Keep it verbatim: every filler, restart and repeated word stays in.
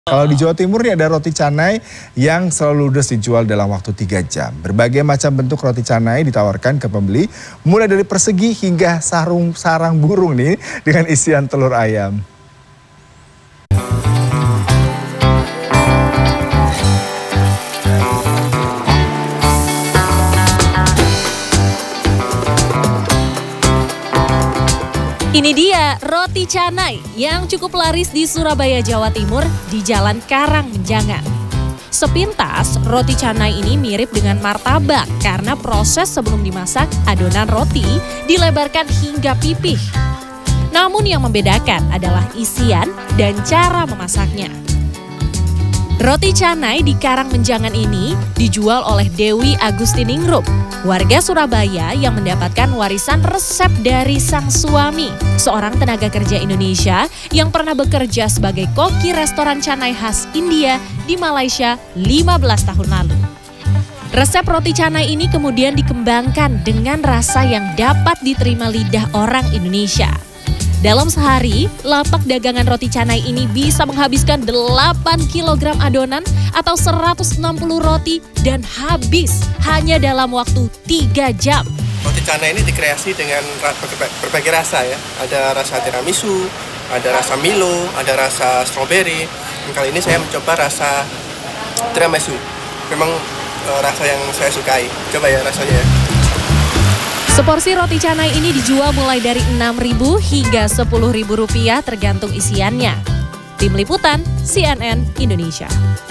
Kalau di Jawa Timur nih ada roti canai yang selalu ludes dijual dalam waktu tiga jam. Berbagai macam bentuk roti canai ditawarkan ke pembeli, mulai dari persegi hingga sarung sarang burung nih dengan isian telur ayam. Ini dia roti canai yang cukup laris di Surabaya, Jawa Timur di Jalan Karang Menjangan. Sepintas, roti canai ini mirip dengan martabak karena proses sebelum dimasak adonan roti dilebarkan hingga pipih. Namun yang membedakan adalah isian dan cara memasaknya. Roti canai di Karang Menjangan ini dijual oleh Dewi Agustiningrum, warga Surabaya yang mendapatkan warisan resep dari sang suami, seorang tenaga kerja Indonesia yang pernah bekerja sebagai koki restoran canai khas India di Malaysia lima belas tahun lalu. Resep roti canai ini kemudian dikembangkan dengan rasa yang dapat diterima lidah orang Indonesia. Dalam sehari, lapak dagangan roti canai ini bisa menghabiskan delapan kilogram adonan atau seratus enam puluh roti dan habis hanya dalam waktu tiga jam. Roti canai ini dikreasi dengan berbagai rasa ya. Ada rasa tiramisu, ada rasa Milo, ada rasa strawberry. Dan kali ini saya mencoba rasa tiramisu. Memang uh, rasa yang saya sukai. Coba ya rasanya ya. Seporsi roti canai ini dijual mulai dari enam ribu hingga sepuluh ribu rupiah tergantung isiannya. Tim Liputan C N N Indonesia.